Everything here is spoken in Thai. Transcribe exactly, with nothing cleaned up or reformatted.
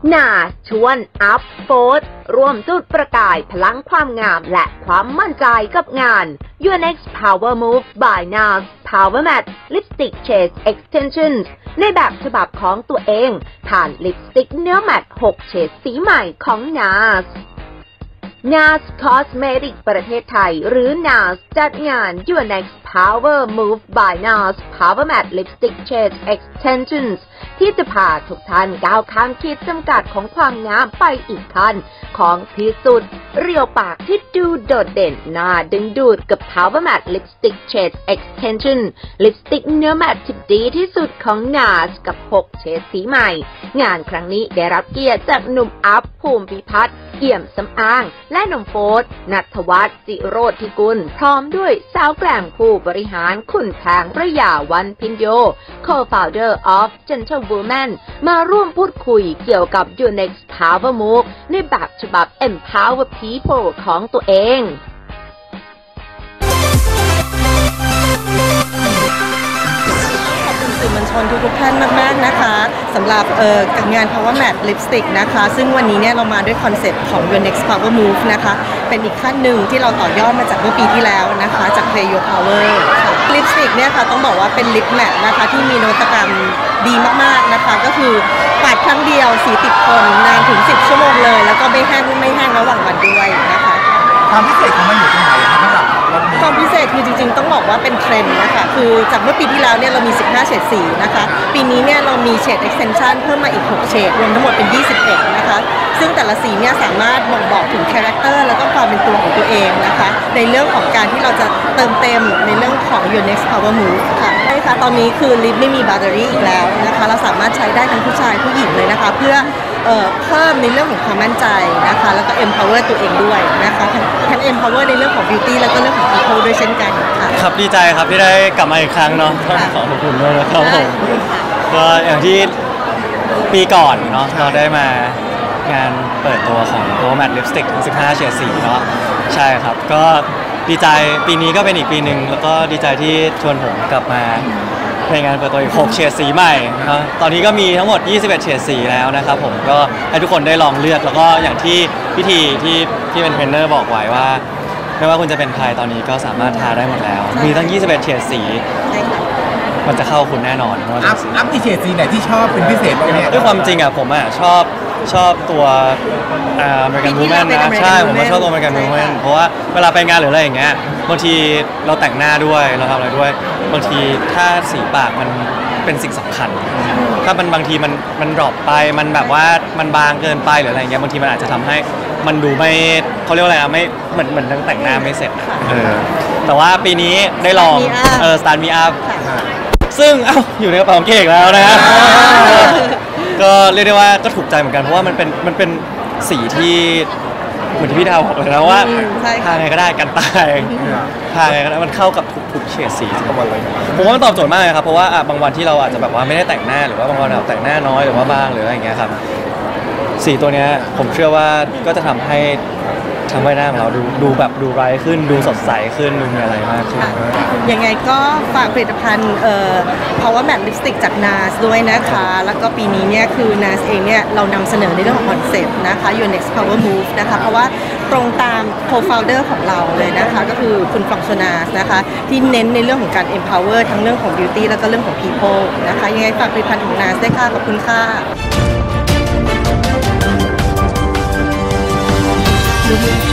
นาชวนอัพโฟร์ร่วมจุดประกายพลังความงามและความมั่นใจกับงาน Your Next Power Move by นาส Power Matte Lipstick Shade Extensions ในแบบฉบับของตัวเองผ่านลิปสติกเนื้อแมตต์หกเฉดสีใหม่ของ นาส นาส Cosmetic ประเทศไทยหรือ นาส จัดงาน Your Next Power Move by นาส Power Matte Lipstick Shade Extensions ที่จะพาทุกท่านก้าวข้ามขีดจำกัดของความงามไปอีกขั้นของที่สุดเรียวปากที่ดูโดดเด่นน่าดึงดูดกับ Power Matte Lipstick Shade Extension ลิปสติกเนื้อแมตต์ที่ดีที่สุดของ นาส กับหกเฉดสีใหม่งานครั้งนี้ได้รับเกียรติจากหนุ่มอัพภูมิพิพัฒน์เอี่ยมสำอางและหนุ่มโฟร์ณัฐวัฒน์จิโรธทิกุลพร้อมด้วยสาวแกร่งผู้บริหารคุณแพงระยาวันพินโย Co-founder of Gentlewoman มาร่วมพูดคุยเกี่ยวกับ Your Next Power Move ในแบบฉบับ Empower People ของตัวเองสื่อมวลชนทุกๆท่านมากๆนะคะสำหรับเอ่องาน Power Matte Lipstick นะคะซึ่งวันนี้เนี่ยเรามาด้วยคอนเซ็ปต์ของ Your Next Power Move นะคะเป็นอีกขั้นหนึ่งที่เราต่อยอดมาจากเมื่อปีที่แล้วนะคะจาก Play Your Power ค่ะลิปสติกเนี่ยค่ะต้องบอกว่าเป็นลิปแมตต์นะคะที่มีนวัตกรรมดีมากๆนะคะก็คือปัดครั้งเดียวสีติดทนนานถึงสิบชั่วโมงเลยแล้วก็ไม่แห้งไม่แห้งระหว่างวันด้วยนะคะความพิเศษของมันอยู่ตรงไหนครับสำหรับความพิเศษคือจริงๆต้องบอกว่าเป็นเทรนด์นะคะคือจากเมื่อปีที่แล้วเนี่ยเรามีสิบห้าเฉดสีนะคะปีนี้เนี่ยเรามีเฉด extension เพิ่มมาอีกหกเฉดรวมทั้งหมดเป็นยี่สิบเอ็ดนะคะซึ่งแต่ละสีเนี่ยสามารถบ่งบอกถึงคาแรคเตอร์แล้วก็ความเป็นตัวของตัวเองนะคะในเรื่องของการที่เราจะเติมเต็มในเรื่องของ Your Next Power Move ค่ะใช่ค่ะตอนนี้คือลิปไม่มีแบตเตอรี่อีกแล้วนะคะเราสามารถใช้ได้ทั้งผู้ชายผู้หญิงเลยนะคะเพื่อเอ่อเพิ่มในเรื่องของความมั่นใจนะคะแล้วก็ empower ตัวเองด้วยนะคะทั้ง empower ในเรื่องของ beauty แล้วก็เรื่องของ people ด้วยเช่นกันค่ะครับดีใจครับที่ได้กลับมาอีกครั้งเนาะต้องขอขอบคุณด้วยนะครับผมก็อย่างที่ปีก่อนเนาะเราได้มางานเปิดตัวของ Power Matte Lipstick ทั้งสิบห้าเฉดสีเนาะใช่ครับก็ดีใจปีนี้ก็เป็นอีกปีหนึ่งแล้วก็ดีใจที่ชวนผมกลับมาในงานเปิดตัวอีกหกเฉดสีใหม่นะตอนนี้ก็มีทั้งหมดยี่สิบเอ็ดเฉดสีแล้วนะครับผมก็ให้ทุกคนได้ลองเลือกแล้วก็อย่างที่พิธีที่ที่เป็นเทรนเนอร์บอกไว้ว่าไม่ว่าคุณจะเป็นใครตอนนี้ก็สามารถทาได้หมดแล้วมีทั้งยี่สิบเอ็ดเฉดสีมันจะเข้าคุณแน่นอนอัพอัพมีเฉดสีไหนที่ชอบเป็นพิเศษบ้างเนี่ยด้วยความจริงอ่ะผมอ่ะชอบชอบตัวอเมริกันวูแมนนะใช่ผมก็ชอบตัวอเมริกันวูแมนเพราะว่าเวลาไปงานหรืออะไรอย่างเงี้ยบางทีเราแต่งหน้าด้วยเราทำอะไรด้วยบางทีถ้าสีปากมันเป็นสิ่งสำคัญถ้ามันบางทีมันมันดรอปไปมันแบบว่ามันบางเกินไปหรืออะไรเงี้ยบางทีมันอาจจะทำให้มันดูไม่เขาเรียกว่าอะไรอะไม่เหมือนเหมือนแต่งหน้าไม่เสร็จเออแต่ว่าปีนี้ได้ลองเออ Start Me Up ซึ่งเอ้าอยู่ในกระเป๋าเค้กแล้วนะก็เรียกได้ว่าก็ถูกใจเหมือนกันเพราะว่ามันเป็นมันเป็นสีที่เหมือนที่พี่ดาวบอกเลยนะว่าทาไงก็ได้กันตายทาไงก็ได้มันเข้ากับทุกๆเฉดสีทั้งหมดเลยผมว่ามันตอบโจทย์มากเลยครับเพราะว่าบางวันที่เราอาจจะแบบว่าไม่ได้แต่งหน้าหรือว่าบางวันเราแต่งหน้าน้อยหรือว่าบางหรืออะไรอย่างเงี้ยครับสีตัวนี้ผมเชื่อว่าก็จะทำให้ทั้งใบหน้าของเราดูดูแบบดูไร้ขึ้นดูสดใสขึ้นดูมีอะไรมากขึ้นยังไงก็ฝากผลิตภัณฑ์เอ่อ Power Matte Lipstick จาก นาส ด้วยนะคะแล้วก็ปีนี้เนี่ยคือ นาส เองเนี่ยเรานำเสนอในเรื่องของคอนเซ็ปต์นะคะ Your Next Power Move นะคะเพราะว่าตรงตาม Co-founder ของเราเลยนะคะก็คือคุณฟรองโซนาสนะคะที่เน้นในเรื่องของการ empower ทั้งเรื่องของ beauty แล้วก็เรื่องของ people นะคะยังไงฝากผลิตภัณฑ์ของ นาส ด้วยค่ะขอบคุณค่ะ